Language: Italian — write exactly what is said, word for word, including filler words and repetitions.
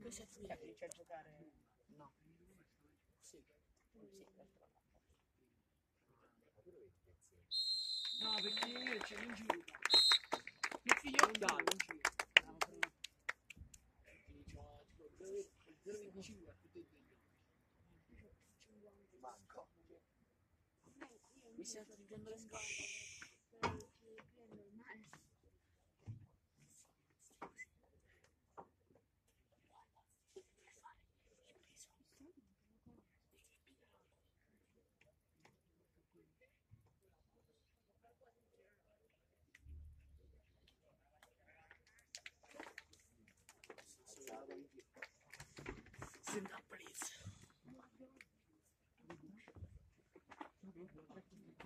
Capisci a giocare? No. Sì. Sì, d'altro lato. No, perché io c'è in giro. Perché io Dai. in giro. No, però... Perché c'ho tipo zero virgola venticinque a tutte e due. Manco. Mi sento dicendo le scarpe.